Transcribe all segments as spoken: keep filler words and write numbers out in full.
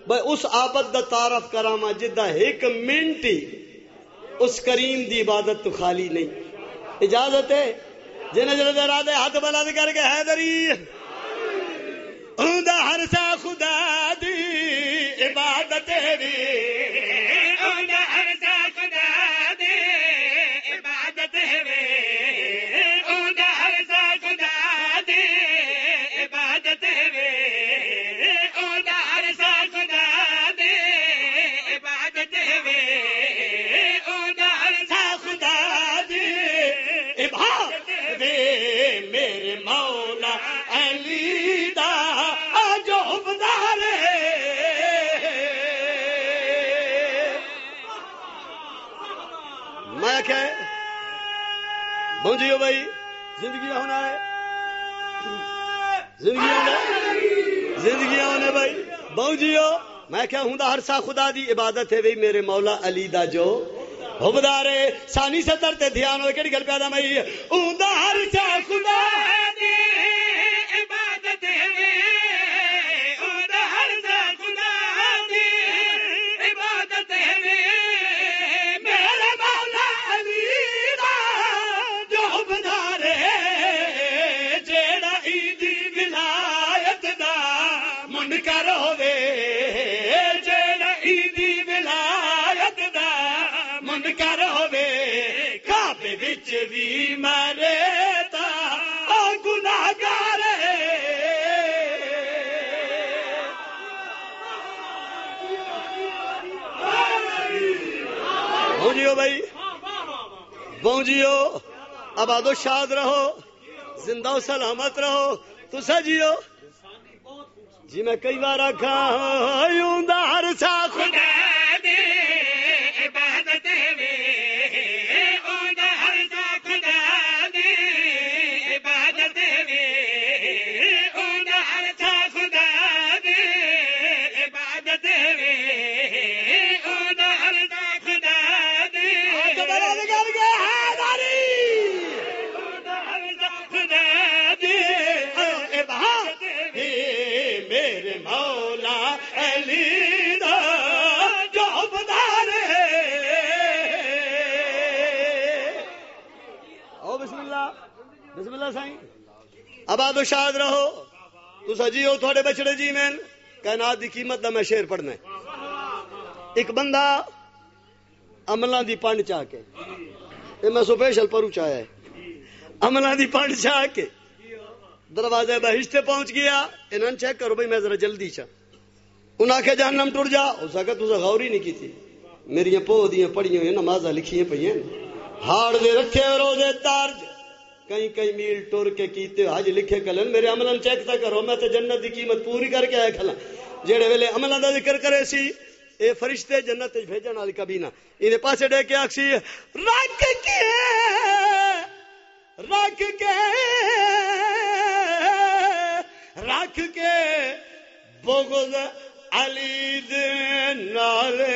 بھائی اس عابد دا تعارف کراما جدہ ایک منٹ ہی اس کریم دی عبادت تو خالی نہیں. اجازت ہے جنہیں جنہیں درا دے ہاتھ بلند کر کے حیدری اوندا ہر سا خدا دی عبادت بھی اوندا ہر سا خدا دی عبادت بھی اوندا ہر سا خدا دی عبادت بھی اوندا ہر سا خدا دی عبادت بھی اوندا ہر سا خدا دی عبادت بھی میرے مولا علی دا جو حبدار میں کہ بونجیو بھائی زندگی ہونا ہے زندگی ہونا زندگی ہونا بھائی بونجیو میں کہ ہوں دا ہر سا خدا دی عبادت ہے بھائی میرے مولا علی دا جو حبدار ہے. ثانی ستر تے دھیان ہوئے کہڑی گل پیدا میں ہوں دا ہر سا خدا دی عبادت ہے بھی مارے تا گناہگار بونجیو بھائی بونجیو آباد و شاد رہو زندہ و سلامت رہو تو سجیو جی میں کئی بار آکھا یوں دا ہر سا خدا دے عبادت میں بسم اللہ سائیں آباد و شاد رہو تو سجیو تھوڑے بچڑے جی میں کائنات دی قیمت دا میں شعر پڑھنا ہے. ایک بندہ عملہ دی پانڈ چاہ کے یہ میں سپیشل پرو چاہیا ہے عملہ دی پانڈ چاہ کے دروازے بہشتے پہنچ گیا انہوں چیک کرو بھئی میں ذرا جلدی چاہ انہاں کے جہنم ٹوٹ جا اس وقت تو غور ہی نہیں کی تھی میری پو دیاں پڑھی ہوئی نمازہ لکھی ہیں پئی ہیں ہاڑ دے رکھے روزے تارج کئی کئی میل ٹور کے کیتے حج لکھے کلن میرے عملن چیک تا کرو میں تے جنت دی قیمت پوری کر کے آیا کھلا جیڑے ویلے عملان دا ذکر کرے سی اے فرشتے جنت وچ بھیجن والی کبینہ اینے پاسے ڈے کے آکسی رکھ کے رکھ کے رکھ کے بغض علی دے نالے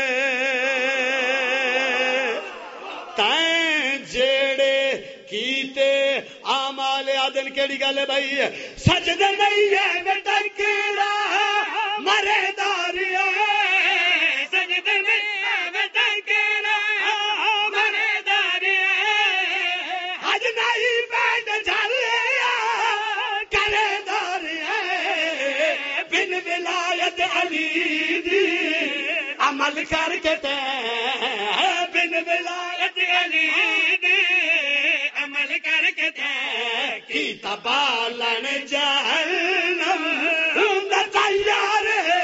تائیں جیڑے کیتے آمال آدن کیڑی گالے بھائی سجد نہیں ہے بٹکڑا مرے داری سجد نہیں ہے بٹکڑا مرے داری حج نہیں بیٹھ جھلیا کرے داری بن ولایت علی دی عمل کر کے تے بن ولایت علی دی عمل کر کے تے کی تبالن جہنم دا تیار ہے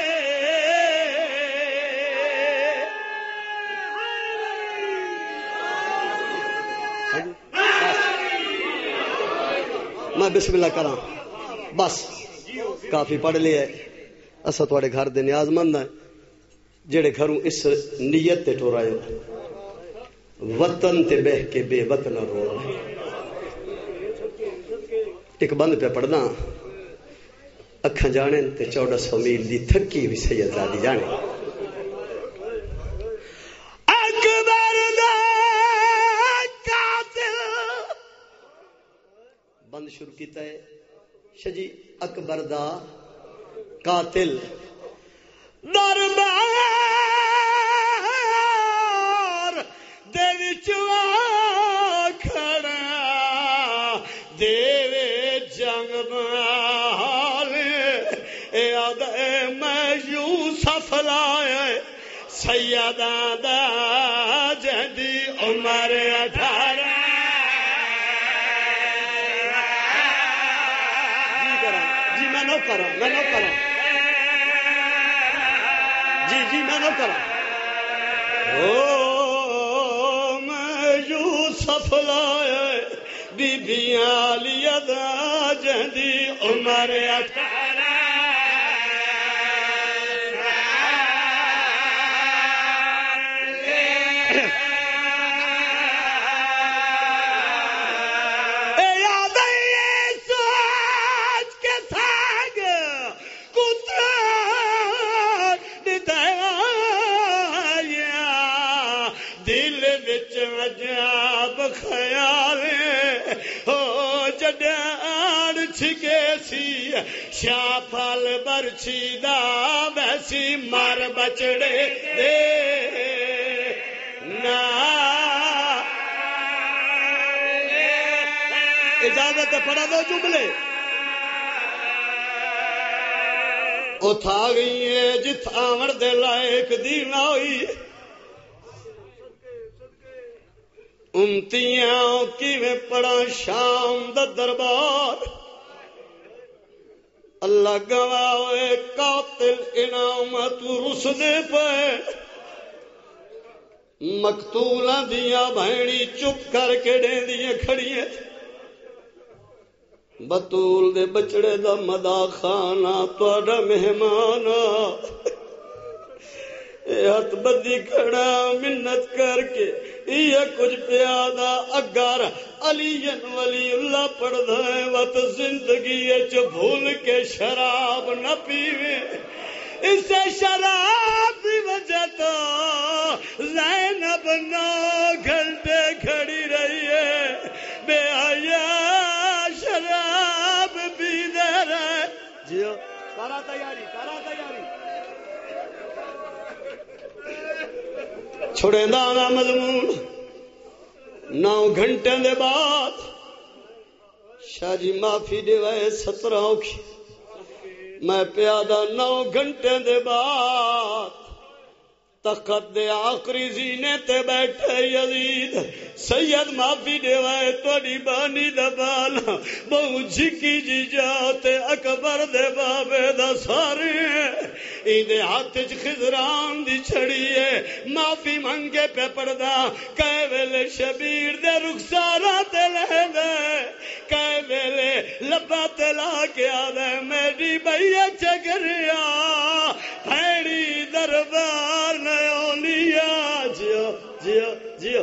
میں بسم اللہ کراں بس کافی پڑھ لیا ہے اسا تواڈے گھر دے نیاز مند ہیں جڑے گھروں اس نیت تے ٹورائے وطن تے بہ کے بے وطن رو ایک بند پہ پڑھنا اکھاں جانے تے چودہ سو میل دی تھکی بھی سید زادی جانے اکبر دا قاتل بند شروع کیتا ہے شجی اکبر دا قاتل یوسف لائے سیدہ دا جدی عمر اٹھارہ جی کرا جی میں نو کرا میں نو کرا جی جی میں نو کرا او میں یوسف لائے بی بیاں لیا دا جدی عمر اٹھارہ عجاب خیال ہو جڈان چھگے سی شاہ پھل برچھی دا ویسی مار بچڑے دے نا اجازت پڑھا دو جملے اتھا گئی ہے جت آمر دے لائق دی نہ ہوئی امتیاں کی میں پڑا شام دا دربار اللہ گواہ قاتل انعامت رس دے پہ مقتولاں دیا بھینی چپ کر کے ڈیں دیا کھڑی ہے بطول دے بچڑے دا مدا خانہ توڑا مہمانا ہاتھ بدی کھڑا منت کر کے یہ کچھ پیادہ اگر علی ولی اللہ پڑھ دائیں وقت زندگی چ بھول کے شراب نہ پیوے اسے شراب دی وجہ تو زینب نو گھنٹے کھڑی رہی ہے بے حیا شراب پی دے رہے جیو کرا تیاری کرا تیاری چھوڑے دانا مضمون نو گھنٹے دے بعد شاہ جی معافی دے وے سترہ اوکھی میں پیادہ نو گھنٹے دے بعد تخت دے آخری زینے تے بیٹھے یزید سید معافی دے وے توڑی بانی دا بالا بہو جھکی جی جاتے اکبر دے بابے دا سارے ایندے ہاتھ چ خضران دی چھڑی ہے معافی منگے پہ پڑدا کہے ویلے شبیر دے رخسارا تے لے دے کہے ویلے لبا تے لا کے آدھے میری بھئیے چگریا بھیڑی دربار نیولیا جیو جیو جیو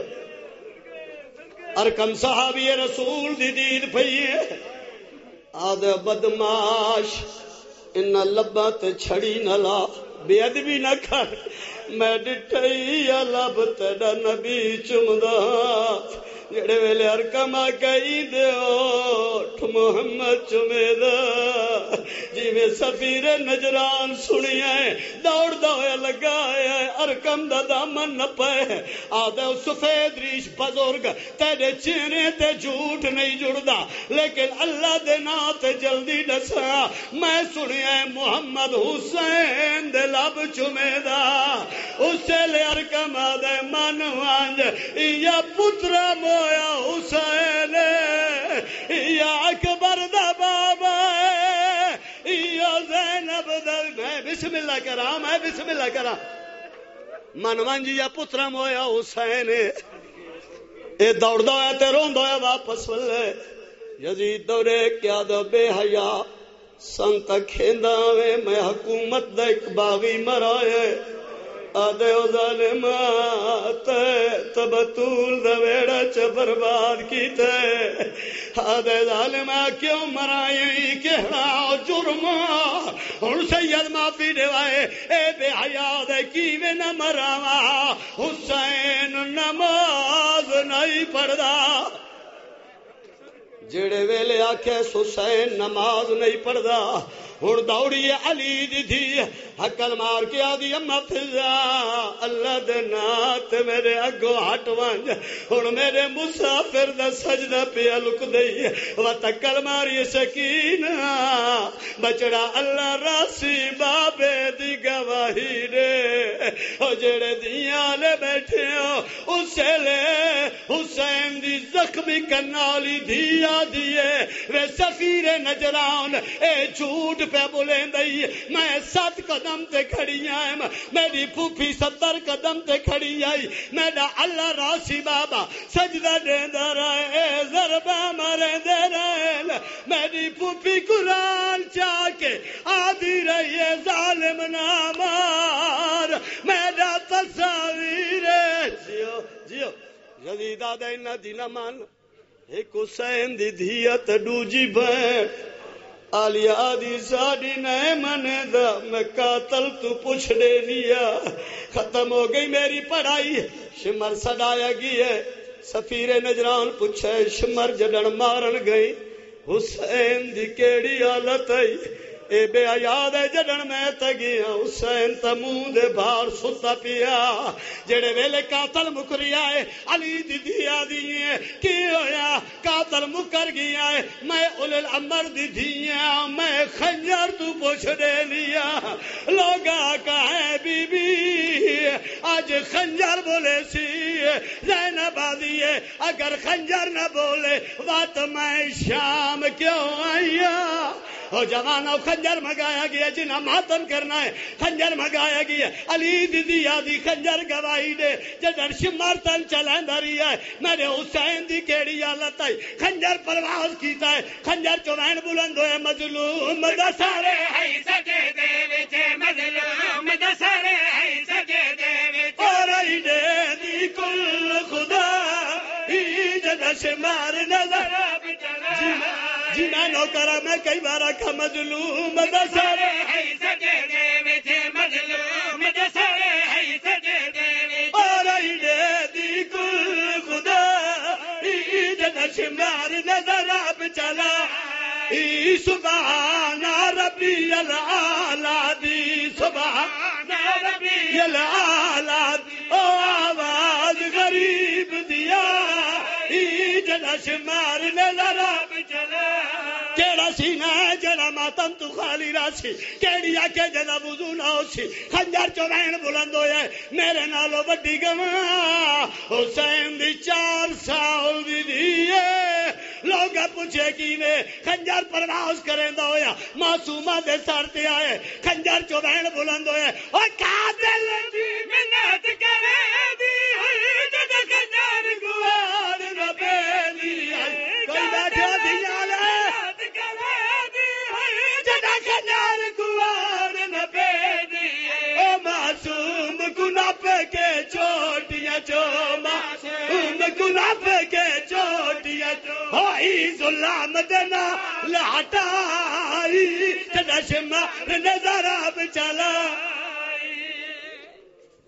ارکم صحابی رسول دی دید پھئیے آدھے بدماش انہا لبا تے چھڑی نہ لا بے ادبی نہ کر میں ڈٹھئی یا لب تیڑا نبی چمدہ جڑے ویلے ارکم آگئی دے اوٹھ محمد چمیدہ جی میں سفیر نجران سنی ہے دوڑ دوڑے لگا ہے ارکم دا دامن نہ پہ آدھے سفید ریش بزرگ تیرے چینے تے جھوٹ نہیں جڑدا لیکن اللہ دے نات جلدی ڈسا میں سنی ہے محمد حسین دے لب چمیدہ اس سے لے ارکم آدھے من وانج یا پترہ مویا حسین یا اکبر دا بابا یا زینب دا میں بسم اللہ کرا میں بسم اللہ کرا من وانج یا پترہ مویا حسین اے دوڑ دویا تے رون دویا واپس ولے یزید دورے کیا دو بے حیا سنتا کھیندا وے میں حکومت دا ایک باغی مرائے آدھے او ظالمات تبتول دا ویڑا چا برباد کیتے آدھے ظالمہ کیوں مرائیں کہنا جرمہ ان سید معافی دیوائے اے بے حیاء دے کیوے نہ مراوا حسین نماز نہیں پڑھدا جڑے ویلے آکھے حسین نماز نہیں پڑھدا ہن دوڑی علی دی تھی حقل مار کے آدھی اما فضا اللہ دے نات میرے اگو ہٹ ونج ہن میرے مسافر دا سجدہ پیا لک دئی و تکل ماری سکینہ بچڑا اللہ راسی بابے دی گواہی گواہی نے او جڑے دیاں لے بیٹھے ہو اسے لے حسین دی زخمی کنالی دیا دیے وے سفیر نجران اے جھوٹ پہ بولیں دئی میں سات قدم تے کھڑی آئے میری پھوپھی ستر قدم تے کھڑی آئی میرا اللہ راسی بابا سجدہ دیندہ رہے ضربہ مرے دے رہے میری پھوپھی قرآن چاہ کے آدھی رہی ہے ظالم نامار میرا تصاویر جیو جیو جدید آدھا انہ دینا مان ایک حسین دی دھیت دوجی بین آلیا دی ساڑی نئے منے دا میں قاتل تو پوچھ دے لیا ختم ہو گئی میری پڑھائی شمر سڑایا گئی ہے سفیر نجران پوچھے شمر جڑن مارن گئی حسین دی کیڑی حالت ہے اے بے یاد ہے جڑن میں تگیا حسین تمون دے بار ستا پیا جڑے ویلے قاتل مکری آئے علی دی دیا دیئے کی ہویا قاتل مکر گیا ہے میں اول الامر دی دیا میں خنجر تو پوچھ دے لیا لوگا کہے بی بی آج خنجر بولے سی زینب آدیے اگر خنجر نہ بولے وات میں شام کیوں آئیا اور جوانوں خنجر مگایا گیا جنہیں ماتم کرنا ہے خنجر مگایا گیا علی دی یادی خنجر گواہی دے جدر شمار تن چلائیں داری ہے میرے حسین دی کیڑی حالت ہے خنجر پرواز کیتا ہے خنجر چوین بلند ہوئے مظلوم دسارے ہے سجے دے وچے مظلوم دسارے ہے سجے دے وچے اور ای دے دی کل خدا ای جدر شمار نظر جی میں نوکرہ میں کئی بارہ کا مظلوم دسارے ہے سجے دے وچے مظلوم دسارے ہے سجے دے وچے اور ای دے دی کل خدا ای جدر شمار نظر اب چلا ای سبحان ربی العالی دی سبحان ربی العالی او آواز غریب دیا ای جدر شمار نظر اب چلا کیڑا سینہ ہے جڑا ماتم تو خالی راسی کیڑی آکے جڑا وضو نہ ہوسی خنجر چوین بلند ہویا ہے میرے نالو بڑی گواہ حسین دی چار سال دی دیئے لوگ پوچھے کی نے خنجر پرواز کریں دا ہویا معصومہ دے سر تے آئے خنجر چوین بلند ہویا ہے اور قاتل دی منت کرے دی ہوئی جڑا خنجر گوار نہ بیلی ہے کوئی بیٹھا دیا لے معصوم گناہ کے چوٹیاں چو معصوم گناہ کے چوٹیاں چو ہوئی ظلم دینا لاٹائی تدش مار نظر اب چلا